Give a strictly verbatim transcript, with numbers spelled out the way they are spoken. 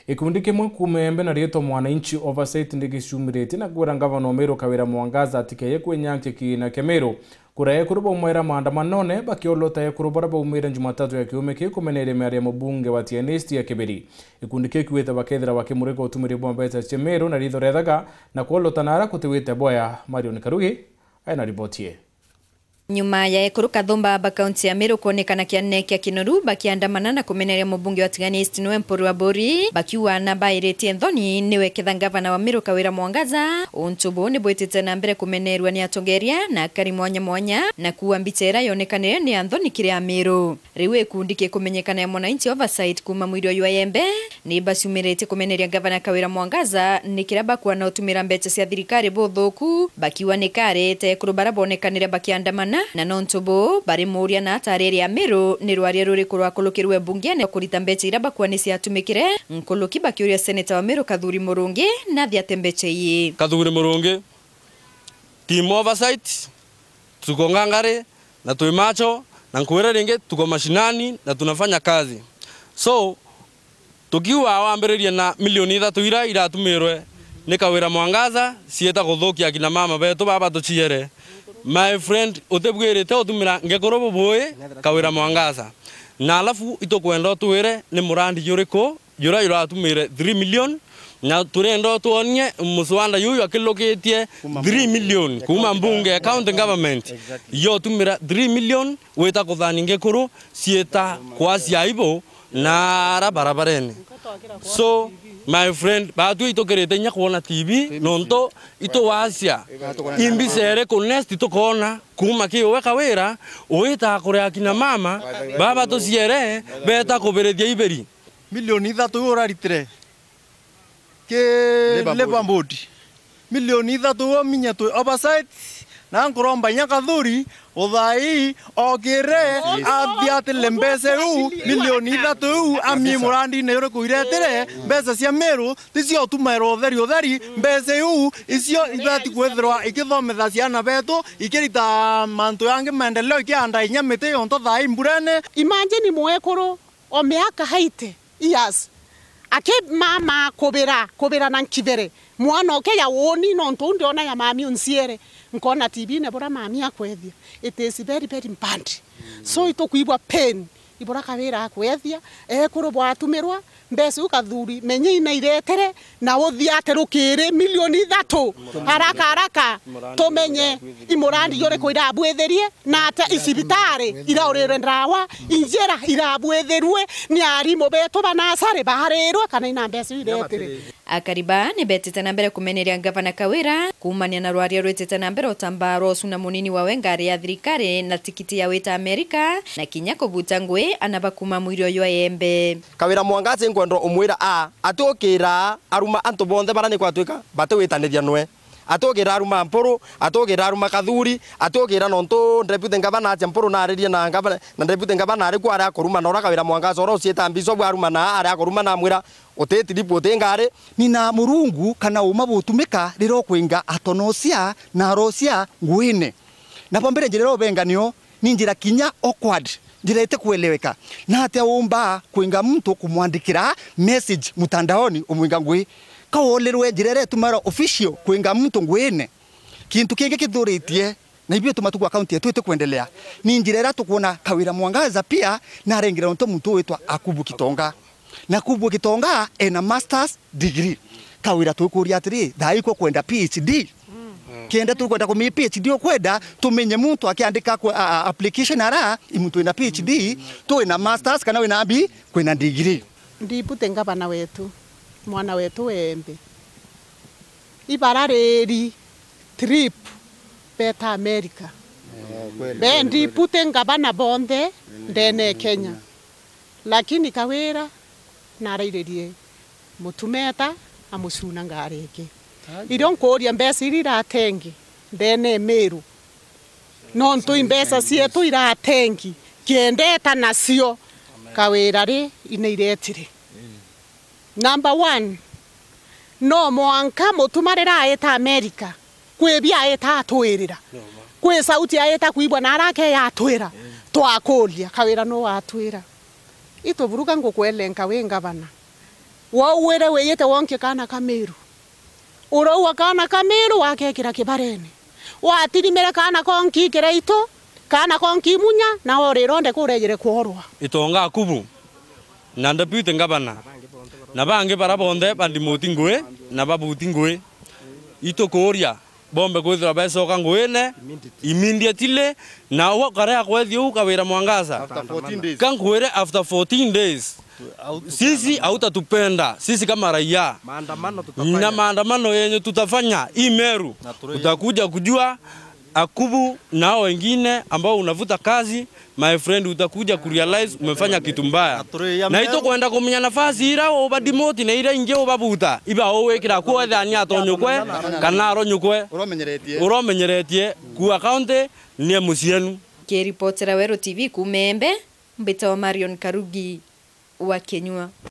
Ikundi kimwe kumembe na rieto Mwananchi Oversight ndigishumirite na kwira ngavana Meru Kawira Mwangaza atikeye kwenyanke kina Kemeru kuraye kuruba umwera maandamanone bakiolota ya kurubara ba umwera Jumatatu ya kiume kikumenere mari mubunge wa Tianesti ya Kiberi. Ikundi kikwita bakethira bakimureka utumire bombeza Kemeru na ritho rethaga na kuolota nara kutiwite boya Marion Karugi aina ripotie. Nyuma ya ekuruka thumba ba kaunti ya Meru kuonekana kianne kia kinoru bakiandamana na kumeneria mubunge wa Tianesti niwe Mpuru wa Bori bakiwa na baireti Nthoni niwe ketha gavana wa Meru Kawira Mwangaza untubu ni bwetete na mbere kumenerwa ni atongeria na akari mwanya mwanya na kuwa mbitera yonekanire ni Nthoni kiria Meru riwe kundike kumenyekana ya Mwananchi Oversight kuma mwirio ywa Yembe ni basumirete kumeneria gavana Kawira Mwangaza ni kiraba kwa na utumira mbeca cia thirikari buthuku bakiwa ni karete kurubara bonekanire bakiandamana na nontobo bari muria na tareri ya Meru ni rwaria ruri kurwa kulukirwe bungene kurita mbeca iraba kwa nisi atumikire nkuluki bakiuria seneta wa Meru Kathuri Murungi na thiate mbeca iyi Kathuri Murungi team Oversight tuko ngangare na tui macho na nkwira ringi tuko mashinani na tunafanya kazi so tukiwa wambereria na milioni ithatu ira iratumirwe ni Kawira Mwangaza sieta guthukia kina mama betu baba tuchiere. My friend utebwirite utumira ngekorobo boye Kawira Mwangaza na alafu itokwenda tuwire ni murandi yuriko yura yura atumire three million na turendo tuonye muswanda yuyu akiloketie three million kuma mbunge county government yo tumira three million weta kuthani ngekoro sieta kwasi aibo na rabarabarene so my friend batu itokerete nya kuona T V nonto ito wasia imbisere konesti to kona kuma kiwe Kawira uita kure akina mama baba to siere beta kuberedia iberi milioni ithatu uraritire ke Labour Board milioni ithatu minya tu Oversight na nkuromba nya Kathuri uthai ogire athiate lembese u milioni ithatu ami murandi ne yore kuiretire mbeca cia Meru ticio tumairo theri utheri mbeca u icio ithati kwethirwa ikithometha ciana betu ikirita mantu yange maendeleo ikianda inyamite yonto thai mburene imagine mwekuru o miaka haite yes ake mama kobera kobera na nkivere mwana oke ya woni no ntundi ona ya mami unsiere nkona T V ne bora mami akwethia it is very very bad so ito kuibwa pain ibora Kawira akwethia ekuru bwatumirwa mbeca Kathuri menye ina iretere na uthiate rukire milioni ithatu haraka haraka tumenye imurandi yore ko irabwetherie na ata isibitare iraurire ndawa injera irabwetherwe ni arimo beto banasare baharerwa kana ina mbeca iretere akariba ni betete na mbere kumeneria gavana Kawira kumania na rwaria rwetete na mbere otambaro suna munini wa wengari ya thirikari na tikiti ya weta Amerika na kinyako butangwe anabakuma mwirio ywa Yembe Kawira Mwangaza ngwendo umwira a atukira aruma antu bonthe barani kwatwika batewitaniria nwe atukira aruma Mpuru atukira aruma Kathuri atukira nonto deputy governor acha Mpuru na ariria na governor na deputy governor ari kwara akoruma na Kawira Mwangaza oro sieta bishop aruma na ari akoruma na mwira oteti ripote ngare nina murungu kana uma butumika riro kwinga atonosia na rosia ngwine na pombere njirero benganio ni njira kinya awkward njirete kueleweka na ate umba kwinga mtu kumwandikira message mutandaoni umwinga ngwi kaolerwe njirere tumara official kwinga mtu ngwine kintu kingi kithuritie na ibyo tumatu kwa county yetu kuendelea ni njirera tukuona Kawira Mwangaza pia na rengira mtu mtu wetwa Akubu Kitonga na Kubu Kitonga ena masters degree Kawira tukuria atiri dhaiko kwenda P H D kienda tukwenda ku P H D okwenda tumenye muntu akiandika kwa uh, application ara imuntu ina P H D tu ina masters kana wina abi kwina degree ndipute ngavana wetu mwana wetu Wembe ibarareri trip beta America be ndipute ngavana bonde ndene Kenya lakini Kawira narairerie mutumeta amusuna ngareke irio nkoria mbeca iratengi ndene Meru nonto imbeca cietu iratengi kiendeta nacio Kawira ri inairetire number one no mwanka mutumarira eta America kwebia eta atwirira kwe sauti ya eta kuibwa na arake ya atwira twakuria Kawira no atwira ito buruga ngukwelenka we ngavana wauwire wiyite wonke kana Kamiru urauwa kana Kamiru wakekira kibareni watirimire kana konki kireito kana konki munya na orironde kurejere kuorwa itonga kubu na deputy ngabana na bange barabonde bandimoti ngwe na babuti ngwe ito koria bombe kwithira besoka ngwene immediately na wa kare akwethio kawira Mwangaza kan kwere after fourteen days sisi hautatupenda sisi kama raia Maandamano tutafanya. na maandamano yenye tutafanya Imeru utakuja kujua Akubu na wengine ambao unavuta kazi my friend utakuja kurealize umefanya kitu mbaya na ito kwenda kumenya nafasi ira obadimoti na ira inge obabuta iba owekira kwa thani atonyukwe kana aronyukwe uromenyeretie uromenyeretie ku account ni musienu Kiripotera Wero T V kumembe mbita wa Marion Karugi wa Kenyua.